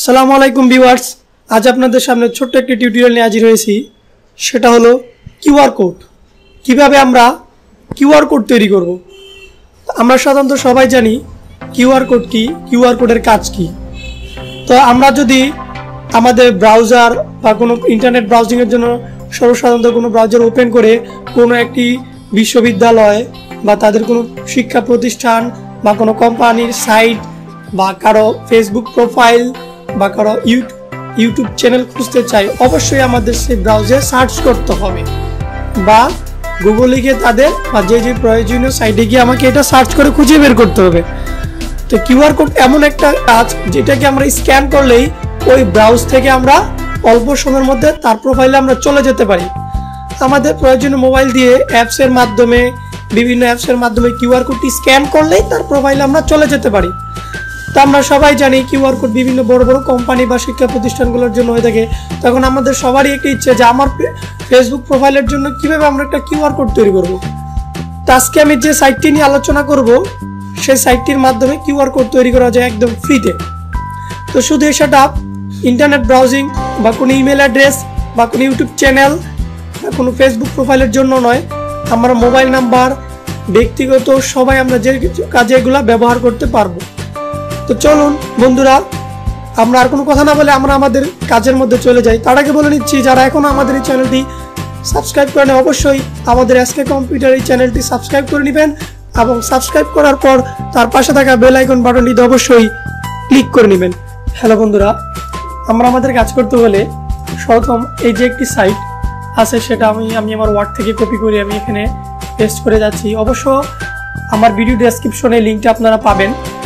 আসসালামু আলাইকুম ভিউয়ার্স, আজ আপনাদের সামনে ছোট্ট একটি টিউটোরিয়াল নিয়ে হাজির হয়েছি। সেটা হলো কিউআর কোড। কিভাবে আমরা কিউআর কোড তৈরি করব। আমরা সাধারণত সবাই জানি কিউআর কোড কি, কিউআর কোডের কাজ কি। তো আমরা যদি আমাদের ব্রাউজার বা কোনো ইন্টারনেট ব্রাউজিংয়ের জন্য সর্বসাধারণত কোনো ব্রাউজার ওপেন করে কোনো একটি বিশ্ববিদ্যালয় বা তাদের কোনো শিক্ষা প্রতিষ্ঠান বা কোনো কোম্পানির সাইট বা কারো ফেসবুক প্রোফাইল বা কারো ইউটিউব চ্যানেল খুঁজতে চাই, অবশ্যই আমাদের সেই ব্রাউজারে সার্চ করতে হবে বা গুগলে গিয়ে তাদের বা যে প্রয়োজনীয় সাইটে গিয়ে আমাকে এটা সার্চ করে খুঁজে বের করতে হবে। তো কিউআর কোড এমন একটা কাজ যেটাকে আমরা স্ক্যান করলেই ওই ব্রাউজ থেকে আমরা অল্প সময়ের মধ্যে তার প্রোফাইলে আমরা চলে যেতে পারি। আমাদের প্রয়োজনীয় মোবাইল দিয়ে অ্যাপসের মাধ্যমে বিভিন্ন অ্যাপসের মাধ্যমে কিউআর কোডটি স্ক্যান করলেই তার প্রোফাইলে আমরা চলে যেতে পারি। তো আমরা সবাই জানি কিউআর কোড বিভিন্ন বড় বড় কোম্পানি বা শিক্ষা প্রতিষ্ঠানগুলোর জন্য হয়ে থাকে। তখন আমাদের সবারই একটা ইচ্ছে যে আমার ফেসবুক প্রোফাইলের জন্য কিভাবে আমরা একটা কিউআর কোড তৈরি করব। তো আজকে আমি যে সাইটটি নিয়ে আলোচনা করব সেই সাইটটির মাধ্যমে কিউআর কোড তৈরি করা যায় একদম ফ্রিতে। তো শুধু সেটা ইন্টারনেট ব্রাউজিং বা কোনো ইমেল অ্যাড্রেস বা কোনো ইউটিউব চ্যানেল বা কোনো ফেসবুক প্রোফাইলের জন্য নয়, আমরা মোবাইল নাম্বার ব্যক্তিগত সবাই আমরা যে কাজে এগুলো ব্যবহার করতে পারবো। তো চলুন বন্ধুরা, আমরা আর কোনো কথা না বলে আমরা আমাদের কাজের মধ্যে চলে যাই। তার আগে বলে নিচ্ছি, যারা এখনো আমাদের এই চ্যানেলটি সাবস্ক্রাইব করেন অবশ্যই আমাদের এসকে কম্পিউটার এই চ্যানেলটি সাবস্ক্রাইব করে নেবেন এবং সাবস্ক্রাইব করার পর তার পাশে থাকা বেল আইকন বাটনটিতে অবশ্যই ক্লিক করে নেবেন। হ্যালো বন্ধুরা, আমরা আমাদের কাজ করতে হলে প্রথম এই যে একটি সাইট আছে সেটা আমি আমার ওয়ার্ড থেকে কপি করে আমি এখানে পেস্ট করে যাচ্ছি। অবশ্য আমার ভিডিও ডেসক্রিপশনে লিঙ্কটা আপনারা পাবেন।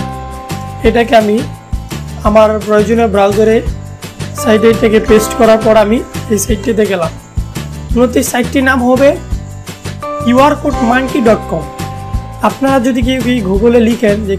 এটাকে আমি আমার প্রয়োজনীয় ব্রাউজারে সাইটে থেকে পেস্ট করার পর আমি এই সাইটটিতে গেলাম। মূলত এই সাইটটির নাম হবে qrcodemonkey.com। আপনারা যদি কেউ গুগলে লিখেন যে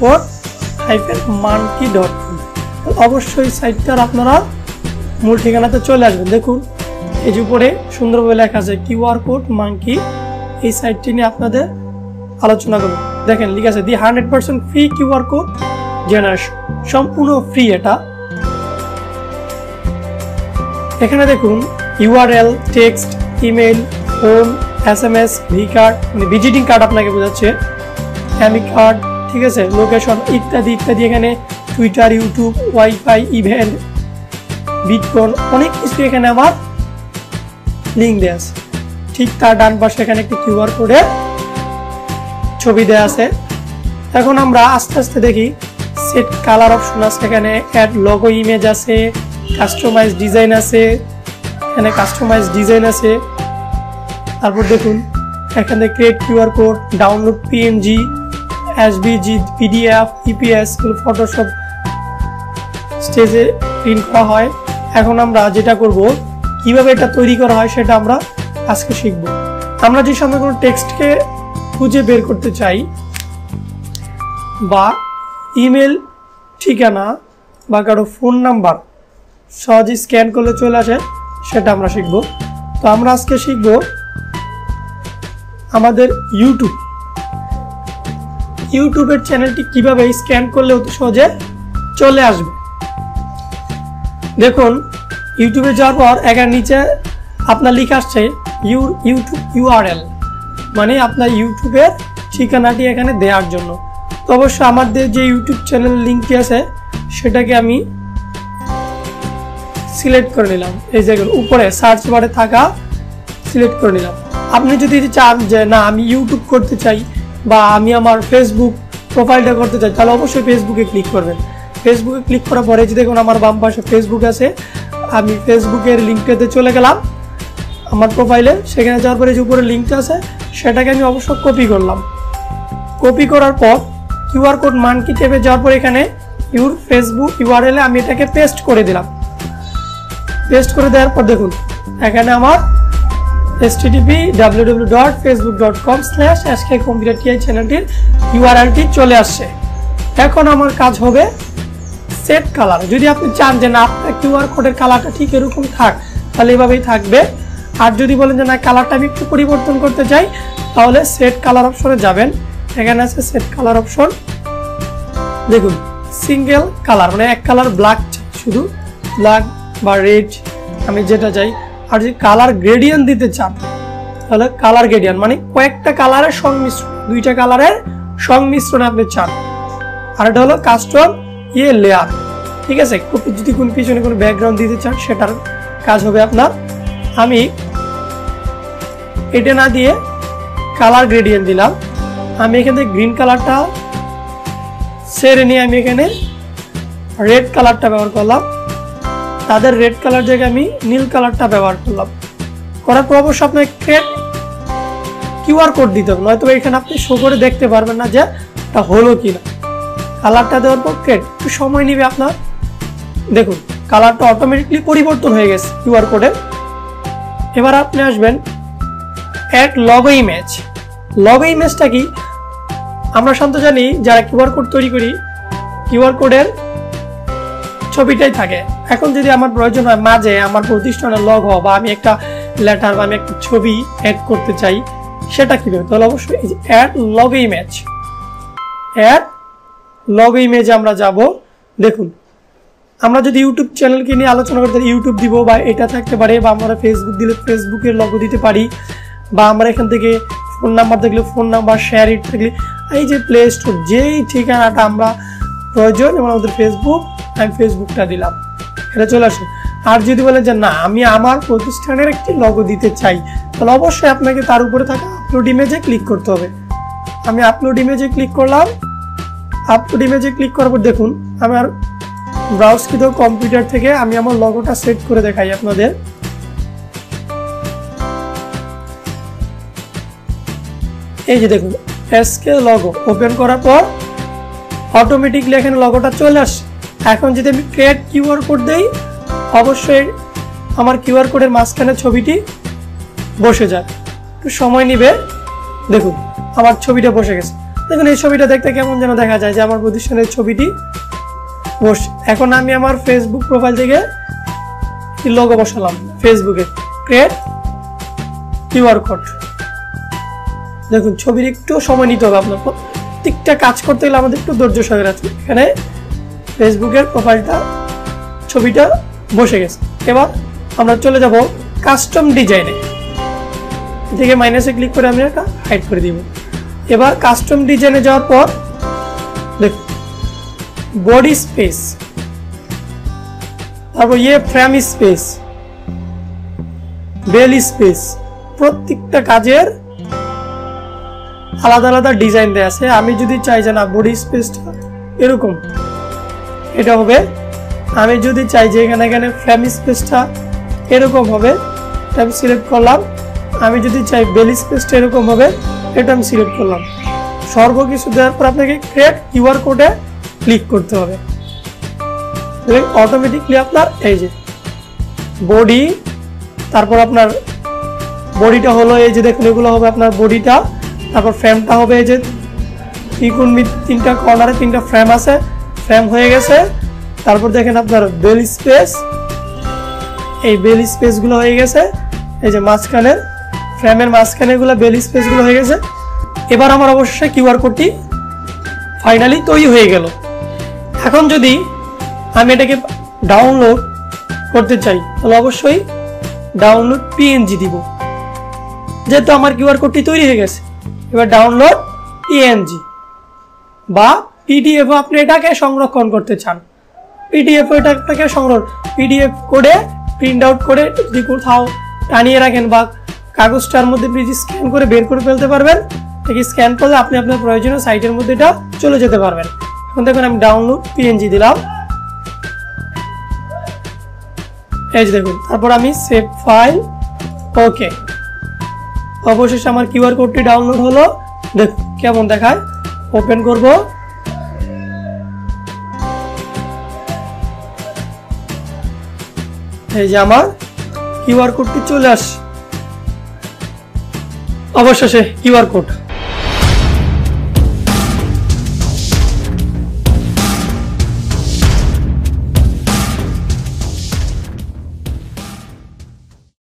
qrcode-monkey.com, অবশ্যই সাইটটার আপনারা মূল ঠিকানাতে চলে আসবেন। দেখুন এই যে উপরে সুন্দরভাবে লেখা আছে qrcodemonkey। এই সাইটটি নিয়ে আপনাদের আলোচনা করব। দেখেন লিখা আছে the 100% free QR code generation, সম্পূর্ণ ফ্রি। এটা এখানে দেখুন URL, text, email, phone, SMS, V card মানে ভিজিটিং কার্ড আপনাকে বোঝাচ্ছে, এমি কার্ড, ঠিক আছে, লোকেশন ইত্যাদি ইত্যাদি। এখানে Twitter, YouTube, wifi, event, bitcoin, অনেক কিছু এখানে আমার লিঙ্ক দেওয়া আছে। ঠিক তার ডান পাশে এখানে একটি কিউআর কোডের ছবি দেওয়া আছে। এখন আমরা আস্তে আস্তে দেখি সেট কালার অপশন আছে, এখানে অ্যাড লোগো ইমেজ আছে, কাস্টমাইজ ডিজাইন আছে, এখানে কাস্টমাইজ ডিজাইন আছে। তারপর দেখুন এখানে create QR code, download PNG, SVG, PDF, EPS, Photoshop স্টেজে প্রিন্ট করা হয়। এখন আমরা যেটা করব কিভাবে এটা তৈরি করা হয় সেটা আমরা আজকে শিখব। আমরা যে সময় কোনো টেক্সটকে খুঁজে বের করতে চাই বা ইমেল ঠিকানা বা কারো ফোন নাম্বার সহজে স্ক্যান করলে চলে আসে, সেটা আমরা শিখব। তো আমরা আজকে শিখব আমাদের ইউটিউবের চ্যানেলটি কিভাবে স্ক্যান করলে অতি সহজে চলে আসবে। দেখুন ইউটিউবে যাওয়ার পর এখানে নিচে আপনার লিখে আসছে ইউটিউব ইউআরএল, মানে আপনার ইউটিউবের ঠিকানাটি এখানে দেওয়ার জন্য। তো অবশ্য আমাদের যে ইউটিউব চ্যানেল লিঙ্কটি আছে সেটাকে আমি সিলেক্ট করে নিলাম। এই জায়গার উপরে সার্চ বারে থাকা সিলেক্ট করে নিলাম। আপনি যদি চান যে না আমি ইউটিউব করতে চাই বা আমি আমার ফেসবুক প্রোফাইলটা করতে চাই, তাহলে অবশ্যই ফেসবুকে ক্লিক করবেন। ফেসবুকে ক্লিক করার পরে যে দেখুন আমার বাম পাশে ফেসবুক আছে, আমি ফেসবুকের লিঙ্কটাতে চলে গেলাম আমার প্রোফাইলে। সেখানে যাওয়ার পরে যে উপরে লিঙ্কটা আছে সেটাকে আমি অবশ্য কপি করলাম। কপি করার পর কিউআর কোড মানকি ট্যাবে যাওয়ার পর এখানে ইউর ফেসবুক ইউআরএল আমি এটাকে পেস্ট করে দিলাম। পেস্ট করে দেওয়ার পর দেখুন এখানে আমার http://www.facebook.com/skcomputerti চ্যানেলটির ইউআরএলটি চলে আসছে। এখন আমার কাজ হবে সেট কালার। যদি আপনি চান যে না আপনার কিউআর কোডের কালারটা ঠিক এরকম থাক, তাহলে এভাবেই থাকবে। আর যদি বলেন যে না কালারটা আমি একটু পরিবর্তন করতে চাই, তাহলে সেট কালার অপশনে যাবেন। এখানে আছে সেট কালার অপশন। দেখুন সিঙ্গেল কালার মানে এক কালার ব্ল্যাক শুধু ব্ল্যাক বা রেড আমি যেটা চাই। আর যদি কালার গ্রেডিয়েন্ট দিতে চান তাহলে কালার গ্রেডিয়েন্ট মানে কয়েকটা কালারের সংমিশ্রণ, দুইটা কালারের সংমিশ্রণ আপনি চান। আর এটা হলো কাস্টম লেয়ার, ঠিক আছে। যদি কোন পিছনে কোনো ব্যাকগ্রাউন্ড দিতে চান সেটার কাজ হবে আপনার। আমি এটা না দিয়ে কালার গ্রেডিয়েন্ট দিলাম। আমি এখানে গ্রিন কালারটা সেরে নিয়ে আমি এখানে রেড কালারটা ব্যবহার করলাম। তাদের রেড কালার জায়গায় আমি নীল কালারটা ব্যবহার করলাম। করার পর অবশ্য আপনাকে কিউআর কোড দিতে হবে, নয়তো এখানে আপনি শো করে দেখতে পারবেন না যে এটা হলো কিনা। কালারটা দেওয়ার পর একটু সময় নেবে আপনার। দেখুন কালারটা অটোমেটিকলি পরিবর্তন হয়ে গেছে কিউআর কোডে। এবার আপনি আসবেন অ্যাড লগো ইমেজ। লগো ইমেজটা কি? আমরা সাধারণত জানি যারা কিউআর কোড তৈরি করি কিউআর কোডের ছবিটাই থাকে। এখন যদি আমার প্রয়োজন হয় মাঝে আমার প্রতিষ্ঠানের লগো বা আমি একটা লেটার বা আমি একটা ছবি অ্যাড করতে চাই, সেটা কিভাবে? তাহলে অবশ্যই add logo image. Add logo ইমেজে আমরা যাব। দেখুন আমরা যদি ইউটিউব চ্যানেলকে নিয়ে আলোচনা করতে ইউটিউব দিব, বা এটা থাকতে পারে, বা আমরা ফেসবুক দিলে ফেসবুকের লগো দিতে পারি, বা আমরা এখান থেকে ফোন নাম্বার দেখলে ফোন নাম্বার, শেয়ার ইট থাকলে এই যে প্লে স্টোর যেই ঠিকানাটা আমরা প্রয়োজন এবং আমাদের ফেসবুক, আমি ফেসবুকটা দিলাম, এটা চলে আসে। আর যদি বলেন যে না আমি আমার প্রতিষ্ঠানের একটি লগো দিতে চাই, তাহলে অবশ্যই আপনাকে তার উপরে থাকা আপলোড ইমেজে ক্লিক করতে হবে। আমি আপলোড ইমেজে ক্লিক করলাম। আপলোড ইমেজে ক্লিক করার পর দেখুন আমার ব্রাউজকৃত কম্পিউটার থেকে আমি আমার লগোটা সেট করে দেখাই আপনাদের। এই যে দেখুন এসকে লগো ওপেন করার পর অটোমেটিকলি এখানে লগোটা চলে আসে। এখন যদি আমি ক্রিয়েট কিউআর কোড দেই, অবশ্যই আমার কিউআর কোডের মাঝখানে ছবিটি বসে যায়। একটু সময় নিবে। দেখুন আমার ছবিটা বসে গেছে। দেখুন এই ছবিটা দেখতে কেমন যেন দেখা যায় যে আমার প্রতিষ্ঠানের ছবিটি বসে। এখন আমি আমার ফেসবুক প্রোফাইল থেকে লগো বসালাম, ফেসবুকে ক্রিয়েট কিউআর কোড। দেখুন ছবির একটু সময় নিতে হবে আপনার। প্রত্যেকটা কাজ করতে গেলে আমাদের একটু ধৈর্য সহকারে আছে। এখানে ফেসবুকের প্রোফাইলটা ছবিটা বসে গেছে। এবার আমরা চলে যাব কাস্টম ডিজাইনে। এদিকে মাইনাসে ক্লিক করে আমি এটা হাইড করে দিব। এবার কাস্টম ডিজাইনে যাওয়ার পর দেখুন বডি স্পেস, তারপর ফ্রেম স্পেস, বেল স্পেস, প্রত্যেকটা কাজের আলাদা আলাদা ডিজাইন দেয়া আছে। আমি যদি চাই যে না বডি স্পেসটা এরকম, এটা হবে। আমি যদি চাই যে এখানে ফ্রেম স্পেসটা এরকম হবে, এটা আমি সিলেক্ট করলাম। আমি যদি চাই বেল স্পেসটা এরকম হবে, এটা আমি সিলেক্ট করলাম। সর্বকিছু দেওয়ার পর আপনাকে ক্রিয়েট কিউআর কোডে ক্লিক করতে হবে। অটোমেটিকলি আপনার এই যে বডি, তারপর আপনার বডিটা হলো এই যে দেখুন এগুলো হবে আপনার বডিটা। তারপর ফ্রেমটা হবে এই যে তিনটা কর্নারে তিনটা ফ্রেম আছে, ফ্রেম হয়ে গেছে। তারপর দেখেন আপনার বেল স্পেস, এই বেল স্পেসগুলো হয়ে গেছে। এই যে মাঝখানে ফ্রেমের মাঝখানে এগুলো বেল স্পেসগুলো হয়ে গেছে। এবার আমার অবশ্যই কিউআর কোডটি ফাইনালি তৈরি হয়ে গেল। এখন যদি আমি এটাকে ডাউনলোড করতে চাই তাহলে অবশ্যই ডাউনলোড পিএনজি দিব, যেহেতু আমার কিউআর কোডটি তৈরি হয়ে গেছে। এবার ডাউনলোড পিএনজি বা পিডিএফ আপনি এটাকে সংরক্ষণ করতে চান, পিডিএফ এটাকে পিডিএফ করে প্রিন্ট আউট করে যদি কোথাও টানিয়ে রাখেন বা কাগজটার মধ্যে স্ক্যান করে বের করে ফেলতে পারবেন। এটাকে স্ক্যান করলে আপনি আপনার প্রয়োজনীয় সাইটের মধ্যে এটা চলে যেতে পারবেন। এখন দেখুন আমি ডাউনলোড পিএনজি দিলাম, এই যে দেখুন। তারপর আমি সেভ ফাইল, ওকে। অবশেষে আমার কিউআর কোডটি ডাউনলোড হলো। দেখুন কেমন দেখায়। ওপেন করব। এই যে আমার কিউআর কোডটি চলে আসে। অবশেষে কিউআর কোড